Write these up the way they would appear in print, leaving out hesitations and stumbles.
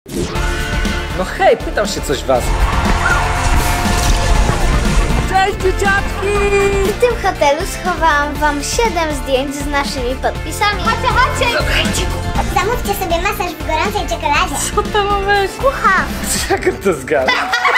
No hej, pytam się coś was. Cześć dzieciaczki! W tym hotelu schowałam wam 7 zdjęć z naszymi podpisami. Chodźcie! Słuchajcie, zamówcie sobie masaż w gorącej czekoladzie. Co to ma być? Kucha! Jak to zgadza?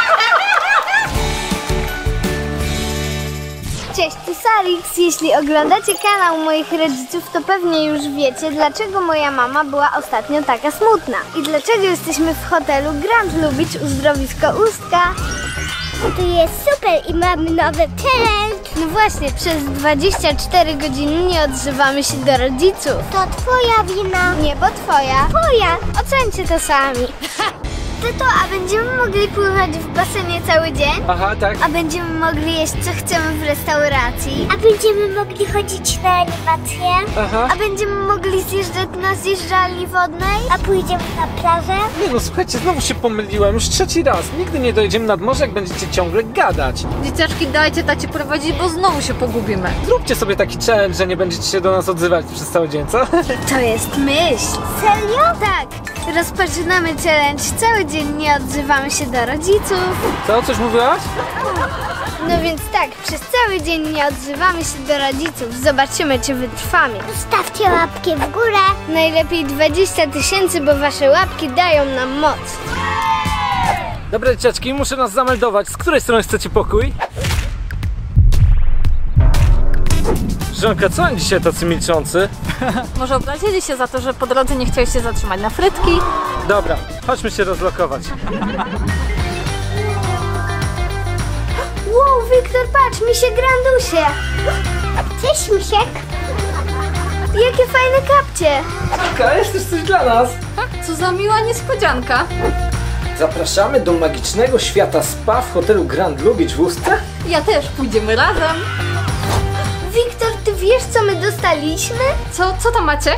Cześć, tu Salix. Jeśli oglądacie kanał moich rodziców, to pewnie już wiecie, dlaczego moja mama była ostatnio taka smutna. I dlaczego jesteśmy w hotelu Grand Lubicz Uzdrowisko Ustka. Tu jest super i mamy nowy challenge. No właśnie, przez 24 godziny nie odzywamy się do rodziców. To twoja wina. Nie, bo twoja. Twoja. Oceńcie to sami. Tato, a będziemy mogli pływać w basenie cały dzień? Aha, tak. A będziemy mogli jeść co chcemy w restauracji? A będziemy mogli chodzić na animację? Aha. A będziemy mogli zjeżdżać na zjeżdżalni wodnej? A pójdziemy na plażę? Nie no, słuchajcie, znowu się pomyliłem. Już trzeci raz. Nigdy nie dojedziemy nad morze, jak będziecie ciągle gadać. Dzieciaczki, dajcie tacie prowadzić, bo znowu się pogubimy. Zróbcie sobie taki challenge, że nie będziecie się do nas odzywać przez cały dzień, co? To jest myśl. Serio? Tak, rozpoczynamy challenge. Cały dzień nie odzywamy się do rodziców. Co? Coś mówiłaś? No więc tak, przez cały dzień nie odzywamy się do rodziców. Zobaczymy, czy wytrwamy. Stawcie łapki w górę. Najlepiej 20 000, bo wasze łapki dają nam moc. Dobra dzieciaczki, muszę nas zameldować. Z której strony chcecie pokój? Żonka, co oni dzisiaj tacy milczący? Może obrazili się za to, że po drodze nie chciałeś się zatrzymać na frytki? Dobra, chodźmy się rozlokować. Wow, Wiktor, patrz, misie grandusie. Cześć, misiek. Jakie fajne kapcie. Żonka, jest też coś dla nas. Co za miła niespodzianka. Zapraszamy do magicznego świata spa w hotelu Grand Lubicz w Ustce. Ja też, pójdziemy razem. Wiktor, ty wiesz, co my dostaliśmy? Co tam macie?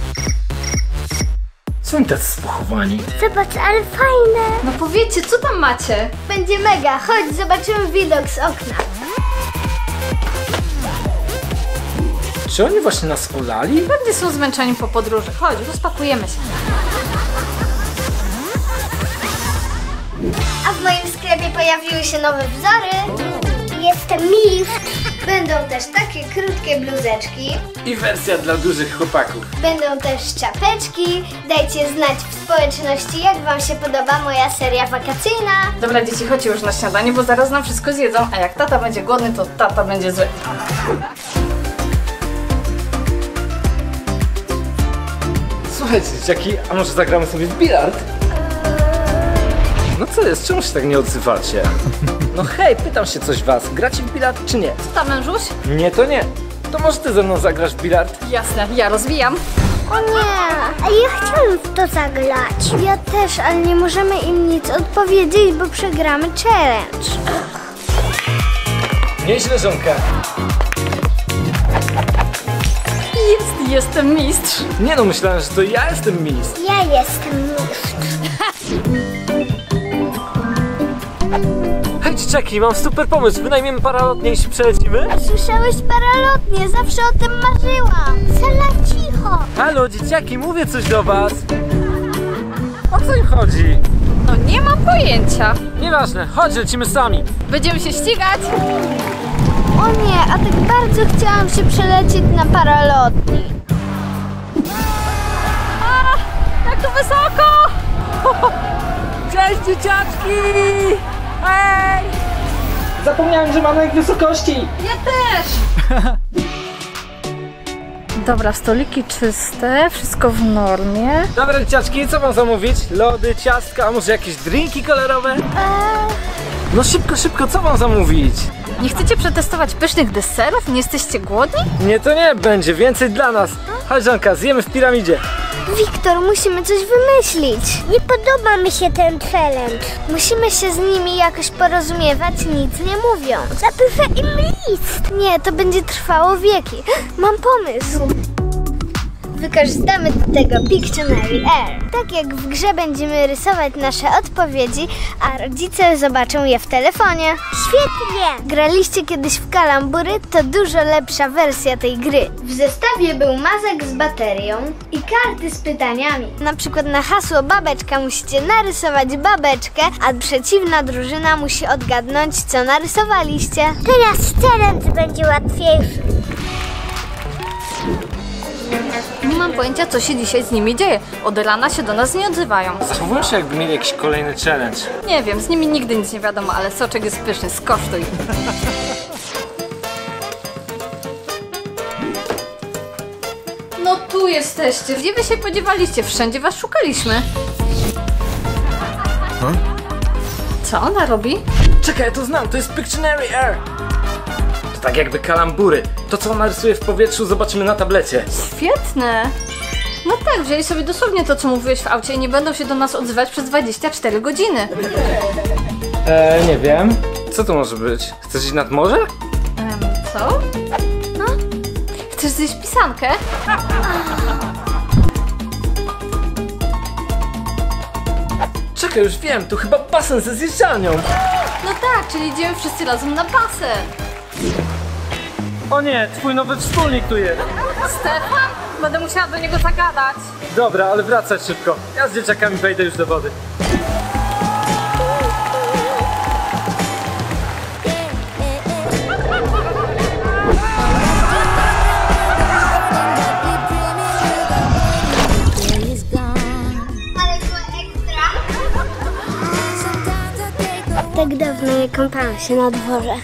Co oni tacy spochowani? Zobacz, ale fajne. No powiedzcie, co tam macie? Będzie mega, chodź, zobaczymy widok z okna. Czy oni właśnie nas olali? Pewnie są zmęczeni po podróży. Chodź, rozpakujemy się. A w moim sklepie pojawiły się nowe wzory. Jestem lift. Będą też takie krótkie bluzeczki. I wersja dla dużych chłopaków. Będą też czapeczki. Dajcie znać w społeczności, jak wam się podoba moja seria wakacyjna. Dobra, dzieci, chodźcie już na śniadanie, bo zaraz nam wszystko zjedzą, a jak tata będzie głodny, to tata będzie zły. Słuchajcie dzieciaki, a może zagramy sobie w bilard? No co jest, czemu się tak nie odzywacie? No hej, pytam się coś was, gracie w bilard czy nie? Co tam, mężuś? Nie, to nie. To może ty ze mną zagrasz w bilard? Jasne, ja rozwijam. O nie! A ja chciałam w to zagrać. Ja też, ale nie możemy im nic odpowiedzieć, bo przegramy challenge. Nieźle, żonka. Jestem mistrz. Nie no, myślałem, że to ja jestem mistrz. Ja jestem mistrz. Hej dzieciaki, mam super pomysł, wynajmiemy paralotnie i się przelecimy? Słyszałeś paralotnie, zawsze o tym marzyłam. Sala, cicho. Halo dzieciaki, mówię coś do was. O co im chodzi? No nie mam pojęcia. Nieważne, chodź, lecimy sami. Będziemy się ścigać. O nie, a tak bardzo chciałam się przelecieć na paralotni. Jak to wysoko! Cześć dzieciaczki! Hej! Zapomniałem, że mam lęk wysokości. Ja też! Dobra, stoliki czyste, wszystko w normie. Dobra dzieciaczki, co wam zamówić? Lody, ciastka, a może jakieś drinki kolorowe? No szybko, szybko, co wam zamówić? Nie chcecie przetestować pysznych deserów? Nie jesteście głodni? Nie, to nie będzie, więcej dla nas. Chodź Żanka, zjemy w piramidzie. Wiktor, musimy coś wymyślić. Nie podoba mi się ten challenge. Musimy się z nimi jakoś porozumiewać, nic nie mówiąc. Zapiszę im list. Nie, to będzie trwało wieki. Mam pomysł. wykorzystamy do tego Pictionary Air. Tak jak w grze będziemy rysować nasze odpowiedzi, a rodzice zobaczą je w telefonie. Świetnie! Graliście kiedyś w kalambury? To dużo lepsza wersja tej gry. W zestawie był mazek z baterią i karty z pytaniami. Na przykład na hasło babeczka musicie narysować babeczkę, a przeciwna drużyna musi odgadnąć, co narysowaliście. Teraz challenge będzie łatwiejszy. Nie mam pojęcia, co się dzisiaj z nimi dzieje. Od rana się do nas nie odzywają. Zachowują się, jakby mieli jakiś kolejny challenge. Nie wiem, z nimi nigdy nic nie wiadomo, ale soczek jest pyszny, skosztuj. No tu jesteście. Gdzie wy się podziewaliście? Wszędzie was szukaliśmy. Co ona robi? Czekaj, ja to znam, to jest Pictionary Air. To tak jakby kalambury. To, co ona rysuje w powietrzu, zobaczymy na tablecie. Świetne. No tak, wzięli sobie dosłownie to, co mówiłeś w aucie i nie będą się do nas odzywać przez 24 godziny. Nie wiem. Co to może być? Chcesz iść nad morze? Co? No? Chcesz zjeść pisankę? Czekaj, już wiem, to chyba basen ze zjeżdżalnią. No tak, czyli idziemy wszyscy razem na basen. O nie, twój nowy wspólnik tu jest. Stefan? Będę musiała do niego zagadać. Dobra, ale wracać szybko. Ja z dzieciakami wejdę już do wody. Ale było ekstra. Tak dawno nie kąpałam się na dworze.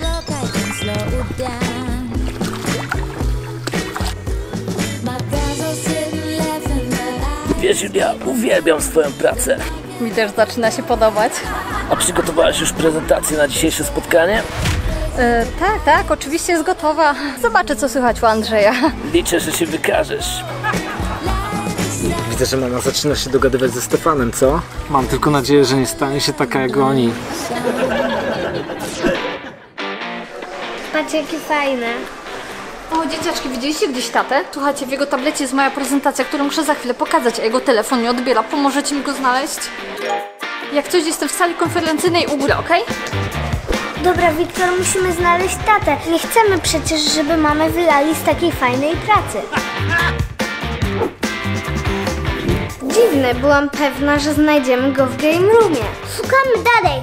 Wiesz, Julia, uwielbiam swoją pracę. Mi też zaczyna się podobać. A przygotowałaś już prezentację na dzisiejsze spotkanie? Tak, oczywiście jest gotowa. Zobaczę, co słychać u Andrzeja. Liczę, że się wykażesz. Widzę, że mama zaczyna się dogadywać ze Stefanem, co? Mam tylko nadzieję, że nie stanie się taka jak oni. Patrz, jakie fajne. O, dzieciaczki, widzieliście gdzieś tatę? Słuchajcie, w jego tablecie jest moja prezentacja, którą muszę za chwilę pokazać, a jego telefon nie odbiera. Pomożecie mi go znaleźć? Jak coś, jestem w sali konferencyjnej u góry, okej? Dobra, Wiktor, musimy znaleźć tatę. Nie chcemy przecież, żeby mamy wylali z takiej fajnej pracy. Dziwne, byłam pewna, że znajdziemy go w game roomie. Szukamy dalej.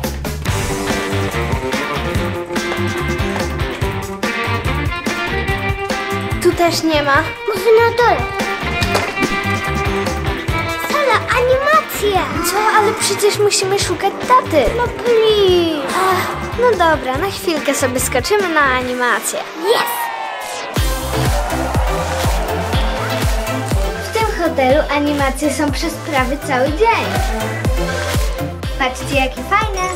Tu też nie ma. Może na dole. Sala, animacja. Co? Ale przecież musimy szukać taty. No please. Ach, no dobra, na chwilkę sobie skoczymy na animację. Yes. W tym hotelu animacje są przez prawie cały dzień. Patrzcie, jakie fajne.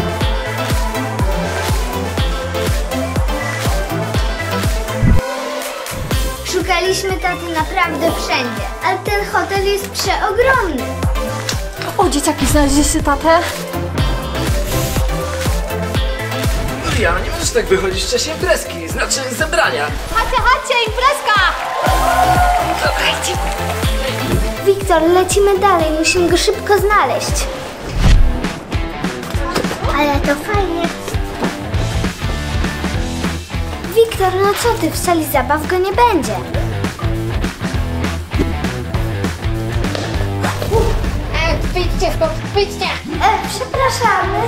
Szukaliśmy taty naprawdę wszędzie, ale ten hotel jest przeogromny. O, dzieciaki, znaleźliście tatę? Julia, nie możesz tak wychodzić w czasie imprezki, znaczy zebrania. Chodźcie, imprezka! Wiktor, lecimy dalej, musimy go szybko znaleźć. Ale to fajnie. Wiktor, no co ty, w sali zabaw go nie będzie. Wyjdźcie, wyjdźcie. Przepraszamy.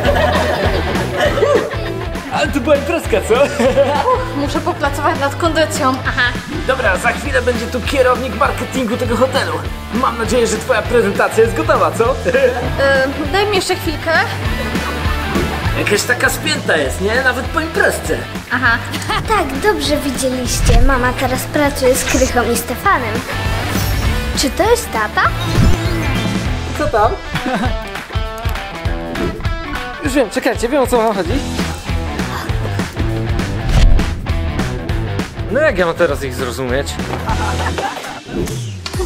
Ale to była imprezka, co? Muszę popracować nad kondycją. Aha. Dobra, za chwilę będzie tu kierownik marketingu tego hotelu. Mam nadzieję, że twoja prezentacja jest gotowa, co? Daj mi jeszcze chwilkę. Jakaś taka spięta jest, nie? Nawet po imprezce. Aha. Tak, dobrze widzieliście. Mama teraz pracuje z Krychą i Stefanem. Czy to jest tata? Co tam? Już wiem, czekajcie, wiem, o co wam chodzi. No jak ja mam teraz ich zrozumieć?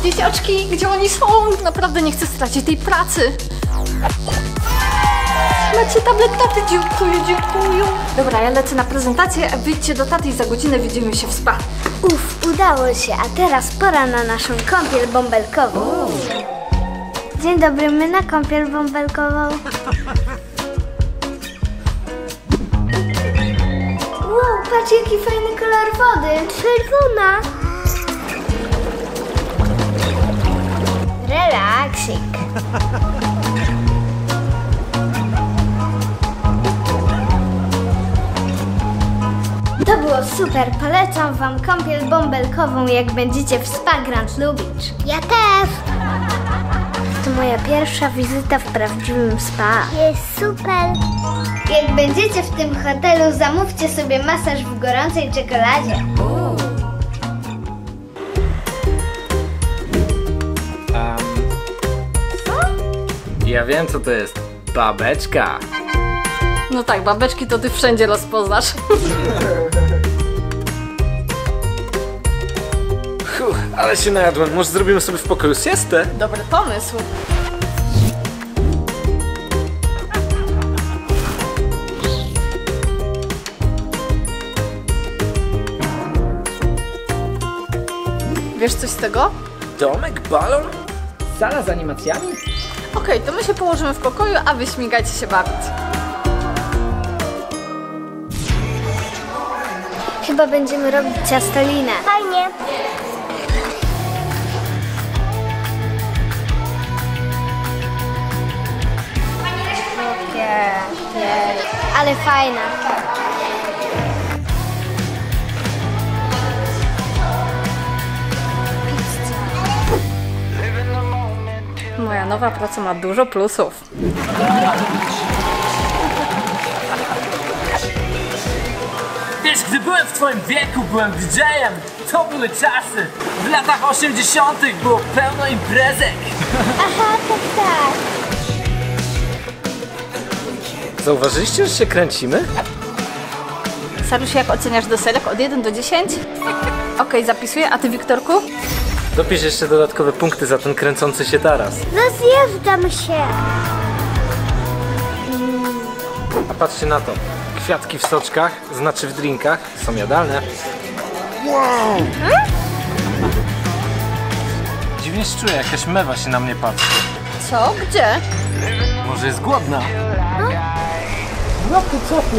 Dzieciaczki, gdzie oni są? Naprawdę nie chcę stracić tej pracy. Macie tablet taty, dziękuję. Dobra, ja lecę na prezentację, a wyjdźcie do taty i za godzinę widzimy się w spa. Udało się, a teraz pora na naszą kąpiel bąbelkową. Dzień dobry, my na kąpiel bąbelkową. Wow, patrz jaki fajny kolor wody. Czerwona. Relaksik. To było super, polecam wam kąpiel bąbelkową, jak będziecie w Spa Grand Lubicz. Ja też. To moja pierwsza wizyta w prawdziwym spa. Jest super. Jak będziecie w tym hotelu, zamówcie sobie masaż w gorącej czekoladzie. Ja wiem, co to jest. Babeczka. No tak, babeczki to ty wszędzie rozpoznasz. Ale się najadłem. Może zrobimy sobie w pokoju siestę? Dobry pomysł. Wiesz coś z tego? Domek, balon? Sala z animacjami? Okej, to my się położymy w pokoju, a wy śmigajcie się bawić. Chyba będziemy robić ciastolinę. Fajnie. Ale fajna. Moja nowa praca ma dużo plusów. Wiesz, gdy byłem w twoim wieku, byłem DJ-em. To były czasy. W latach 80. było pełno imprezek. Aha, tak. Zauważyliście, że się kręcimy? Sarusiu, jak oceniasz deserek od 1 do 10? Okej, zapisuję, a ty, Wiktorku? Dopisz jeszcze dodatkowe punkty za ten kręcący się taras. Rozjeżdżam się. A patrzcie na to. Kwiatki w soczkach, znaczy w drinkach, są jadalne. Wow! Dziwnie się czuję, jakaś mewa się na mnie patrzy. Co? Gdzie? Może jest głodna? No to co ty?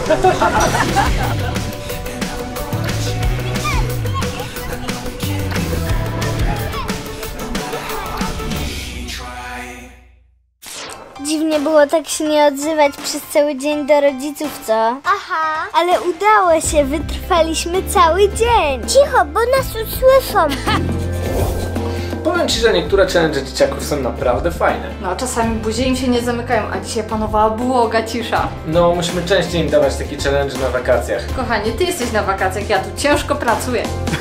Dziwnie było tak się nie odzywać przez cały dzień do rodziców, co? Aha. Ale udało się, wytrwaliśmy cały dzień. Cicho, bo nas usłyszą. Powiem ci, że niektóre challenge dzieciaków są naprawdę fajne. No, czasami buzie im się nie zamykają, a dzisiaj panowała błoga cisza. No, musimy częściej im dawać takie challenge na wakacjach. Kochanie, ty jesteś na wakacjach, ja tu ciężko pracuję.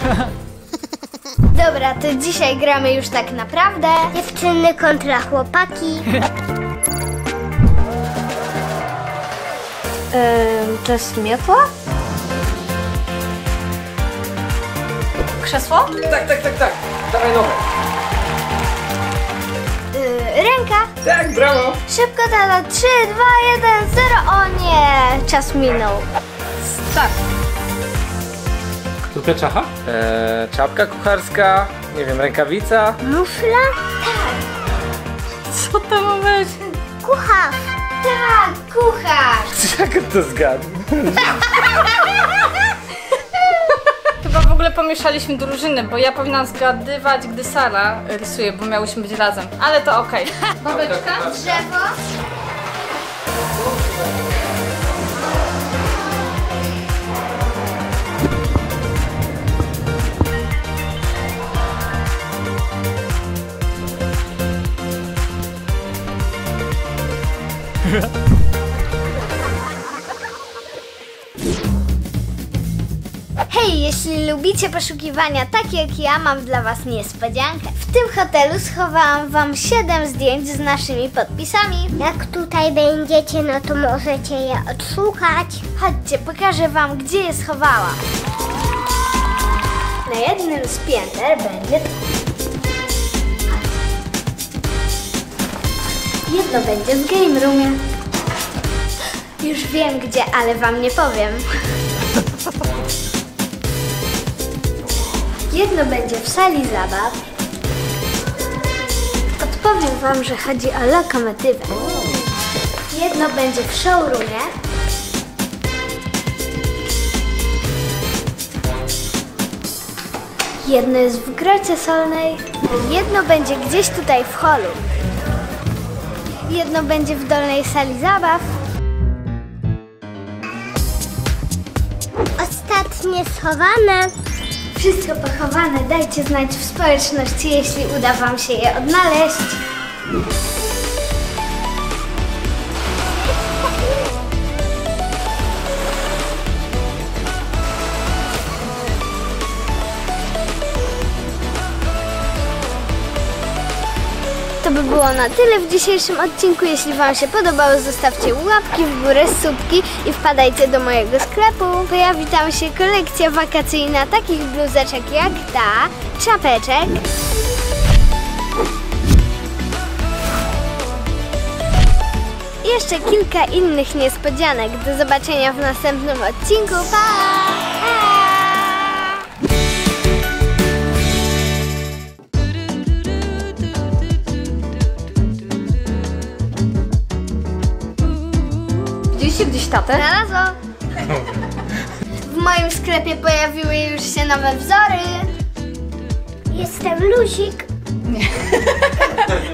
Dobra, to dzisiaj gramy już tak naprawdę. Dziewczyny kontra chłopaki. Czas miotła? Krzesło? Tak. Dawaj nowe. Ręka. Tak, brawo. Szybko, tata. 3, 2, 1, 0. O nie, czas minął. Tak. Tu pieczacha? Czapka kucharska, nie wiem, rękawica. Mufla? Co to ma być? Kucharz. Tak, kucharz. Jak to zgadł? Chyba w ogóle pomieszaliśmy drużyny, bo ja powinnam zgadywać, gdy Sara rysuje, bo miałyśmy być razem. Ale to okej. Babeczka? Drzewo. Hej, jeśli lubicie poszukiwania takie jak ja, mam dla was niespodziankę. W tym hotelu schowałam wam 7 zdjęć z naszymi podpisami. Jak tutaj będziecie, no to możecie je odszukać. Chodźcie, pokażę wam, gdzie je schowałam. Na jednym z pięter będzie to. Jedno będzie w game roomie. Już wiem gdzie, ale wam nie powiem. Jedno będzie w sali zabaw. Odpowiem wam, że chodzi o lokomotywę. Jedno będzie w showroomie. Jedno jest w grocie solnej. Jedno będzie gdzieś tutaj w holu. Jedno będzie w dolnej sali zabaw. Ostatnie schowane. Wszystko pochowane, dajcie znać w społeczności, jeśli uda wam się je odnaleźć. To by było na tyle w dzisiejszym odcinku. Jeśli wam się podobało, zostawcie łapki w górę, subki i wpadajcie do mojego sklepu. Pojawi tam się kolekcja wakacyjna takich bluzeczek jak ta, czapeczek. I jeszcze kilka innych niespodzianek. Do zobaczenia w następnym odcinku. Pa! Widzieliście gdzieś tatę? Znalazłam. W moim sklepie pojawiły już się nowe wzory. Jestem Luzik.